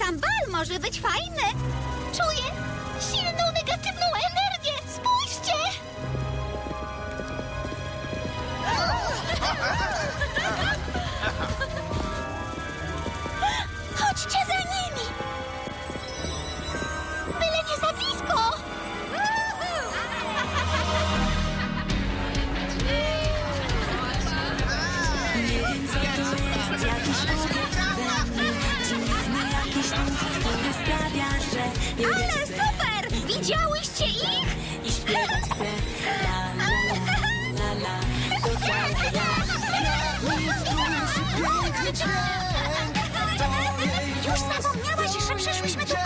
Sam bal może być fajny. Czuję silną, negatywną energię. Spójrzcie! Chodźcie za nimi! Byle nie za blisko! Nie wiem, co to jest, jakiś obiekt we mnie, dziwny jakiś duch, który sprawia, że nie Ale chcę super! Widziałyście ich? i śpiewać chcę. La, la, la, la, to wcale ja. Już zapomniałaś, że przyszłyśmy tu